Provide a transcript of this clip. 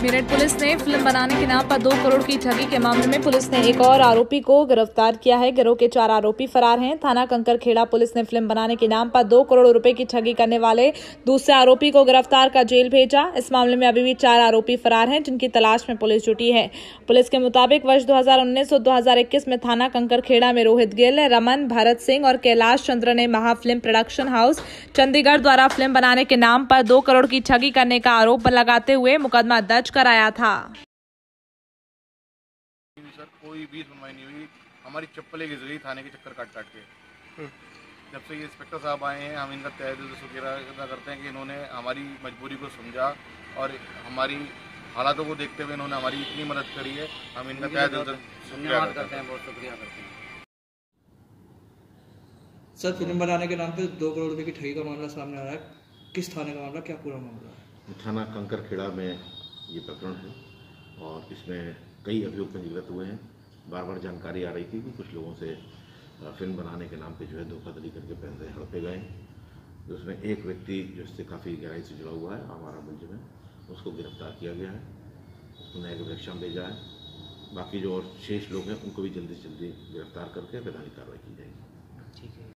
Meerut police ने film बनाने के नाम पर 2 करोड़ की ठगी के मामले में पुलिस ने एक और आरोपी को गिरफ्तार किया है। गिरोह के 4 आरोपी फरार हैं। थाना कंकरखेड़ा पुलिस ने फिल्म बनाने के नाम पर 2 करोड़ रुपए की ठगी करने वाले दूसरे आरोपी को गिरफ्तार कर जेल भेजा। इस मामले में अभी भी 4 आरोपी फरार हैं, जिनकी तलाश में पुलिस जुटी है। पुलिस के मुताबिक वर्ष 2019 और 2021 में थाना कंकरखेड़ा में रोहित गिल, रमन, भरत सिंह और कैलाश चंद्र ने महा फिल्म प्रोडक्शन हाउस चंडीगढ़ द्वारा फिल्म बनाने के नाम पर 2 करोड़ की ठगी करने का आरोप लगाते हुए मुकदमा दर्ज कराया था। सर कोई भी सुनवाई नहीं हुई, हमारी चप्पलें घिस गई थाने के चक्कर काट काट के। जब से ये इंस्पेक्टर साहब आए हैं, हम इनका तहे दिल से शुक्रिया अदा करते हैं कि इन्होंने हमारी मजबूरी को समझा और हमारी हालातों को देखते हुए इन्होंने हमारी इतनी मदद करी है। हम इनका तहे दिल से शुक्रिया करते हैं, बहुत शुक्रिया करते हैं। सर, फिल्म बनाने के नाम पे 2 करोड़ रुपए की ठगी का मामला सामने आ रहा है। किस थाने का मामला, क्या पूरा मामला है? थाना कंकरखेड़ा में ये प्रकरण है और इसमें कई अभियोग पंजीकृत हुए हैं। बार बार जानकारी आ रही थी कि कुछ लोगों से फिल्म बनाने के नाम पे जो है धोखाधड़ी करके पैसे हड़पे गए हैं। तो उसमें एक व्यक्ति जो इससे काफ़ी गहराई से जुड़ा हुआ है, हमारा मुलजिम है, उसको गिरफ्तार किया गया है, उसको न्यायिक रक्षा में भेजा है। बाकी जो और शेष लोग हैं उनको भी जल्दी से जल्दी गिरफ्तार करके वैधानिक कार्रवाई की जाएगी। ठीक है।